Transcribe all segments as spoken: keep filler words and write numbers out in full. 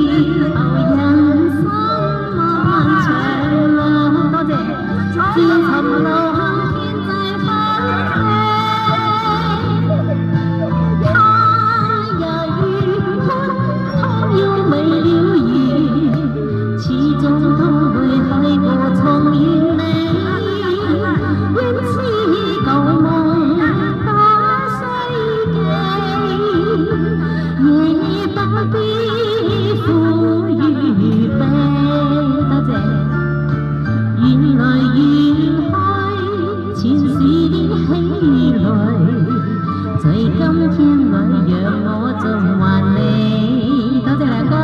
後人生漫長路，多謝。自尋路向天際翻飛，他也如歡，倘要未了緣，始終都會喺個重現你。願似舊夢把歲記，夜不必苦與悲。多謝。緣來緣去，前事的喜淚，在今天裏讓我盡還你。多謝亮哥，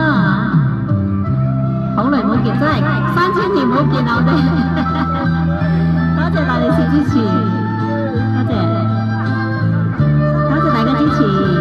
好耐冇見，真係三千年冇見我哋。多謝大利是支持，多謝，多謝大家支持。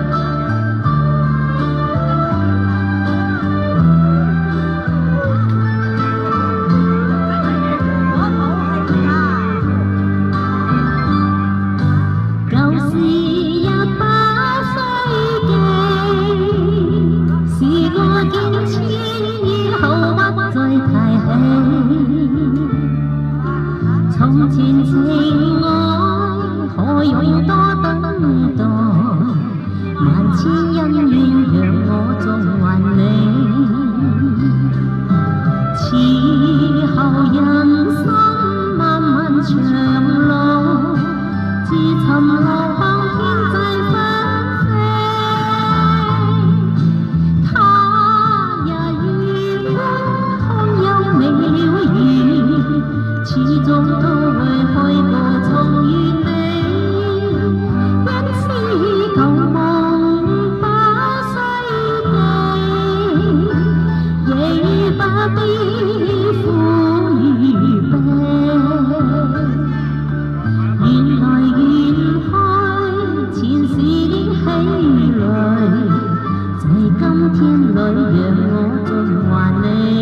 舊時也把歲記，時過境遷以後不再提起。從前情愛何用多等待，萬千恩怨讓我縱還你。此後人生漫漫長路，自尋路向天際翻飛，他也如歡，倘有未了緣，始終都會開個重遇你。因此舊夢把歲記，亦不必苦與悲。緣來緣去，前事的喜淚，在今天裏讓我盡還你。